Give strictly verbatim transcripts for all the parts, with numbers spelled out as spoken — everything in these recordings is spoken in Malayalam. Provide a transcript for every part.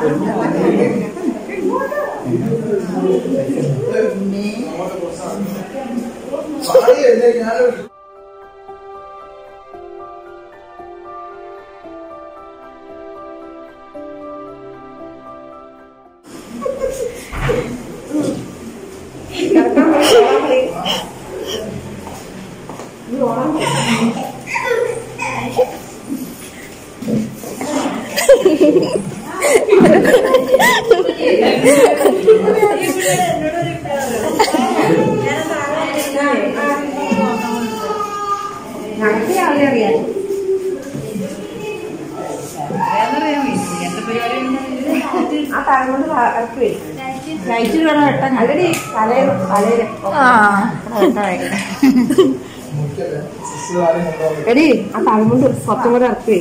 എടി ആ തലമുണ്ട് പത്തും കൂടെ ഇറക്കി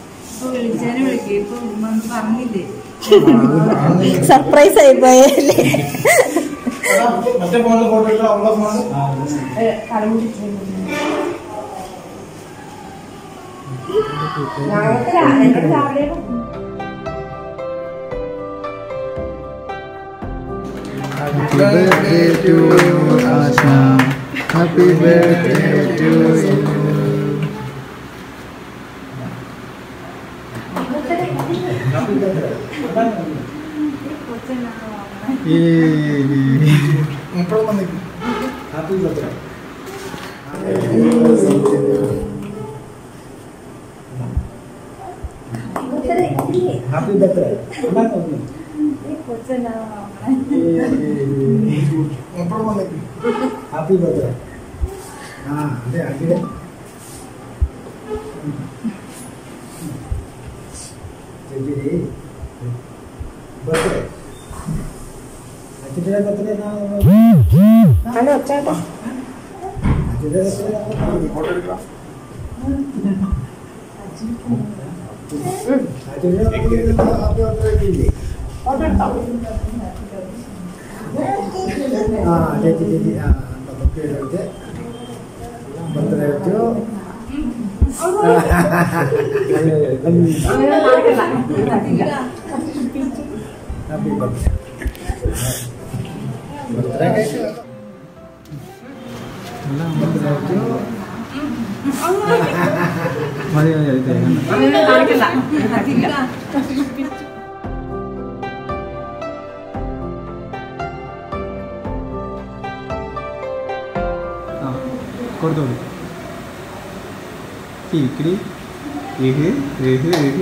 സർപ്രൈസ് ആയി പോയല്ലേ. Happy birthday to Asha. Happy birthday to you. Happy birthday. Happy birthday. Happy birthday. Ah, ada ada. Jadi birthday. Jadi birthday na. Ano chata? Jadi birthday na. Photo dikha. Jadi birthday na aap birthday dili. Photo tau. Ah, jadi jadi ah, birthday aja. Birthday itu. Happy birthday. Birthday itu. Birthday itu. Mari ya itu. Corto. Tikri. Ehe, ehe, ehe.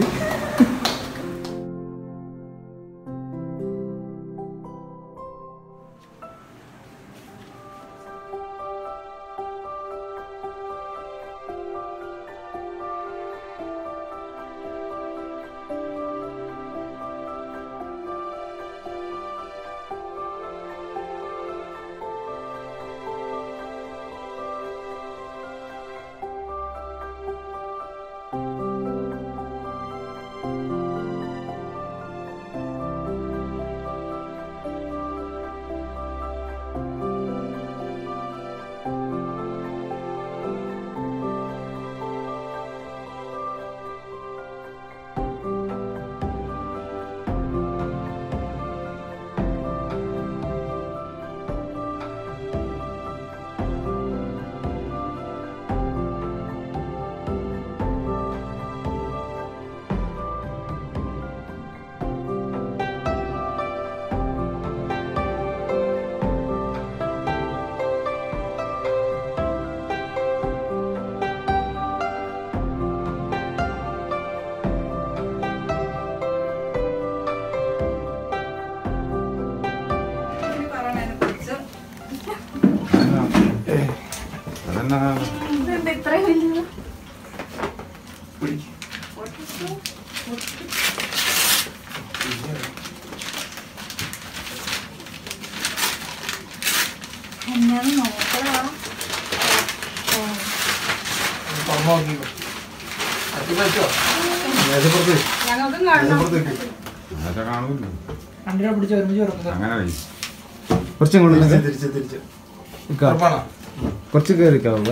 കുറച്ച് കയറിക്കാവുക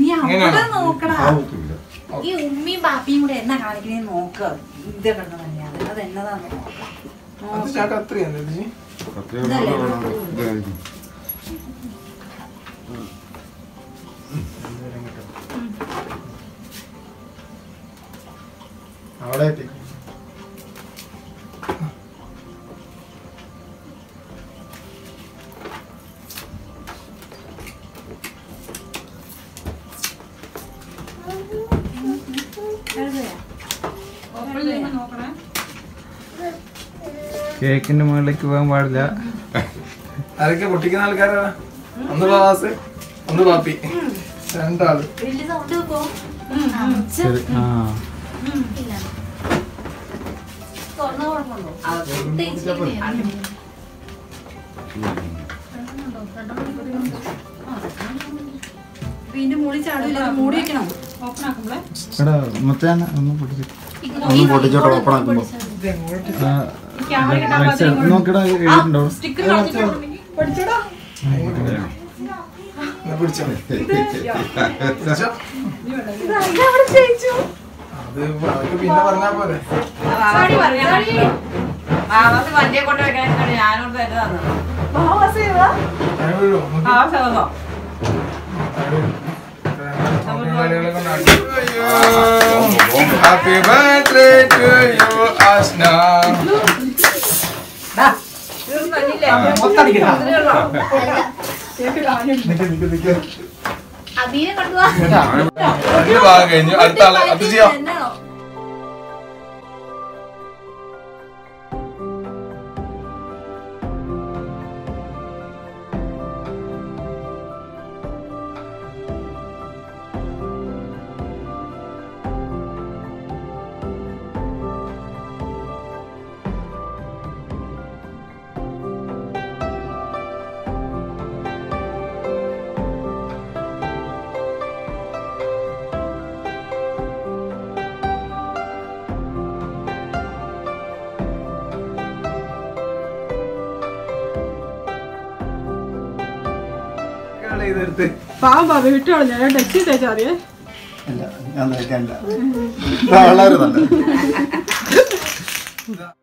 ഈ ഉമ്മയും ബാപ്പിയും കൂടെ എന്നാ കാണിക്കണേ നോക്ക ഇതൊക്കെ അവിടെ കേക്കിന്റെ മുകളിലേക്ക് പോകാൻ പാടില്ല. ആരൊക്കെ പൊട്ടിക്കുന്ന ആൾക്കാരാ? ഒന്ന് ബാസ്, ഒന്ന് പാപ്പി, രണ്ടാള്. ശരി. ആ എടാ മുത്താന ഒന്ന് പൊട്ടിച്ചു ഒന്ന് പൊട്ടിച്ചോട്ടെ ഓപ്പൺ ആക്കുമ്പോ നോക്കിടാ എഴുതിട്ടുണ്ടോ? പിടിച്ചോ അത് പിന്നെ പറഞ്ഞാ പോരെ. വണ്ടിയെ കൊണ്ട് വെക്കാൻ ഞാനോട് തരുന്നതാണ്. Happy birthday to you Asna. രണ്ട് ഭാഗം കഴിഞ്ഞു. അടുത്ത ആള് അത് ചെയ്യാം. പാവം പാപ്പ വിട്ടോളൂ, ഞാൻ ടെക്സ്റ്റ് തേച്ചാ അറിയേ. ഇല്ല ഞാൻ കഴിക്കാനില്ല വളരെ നല്ല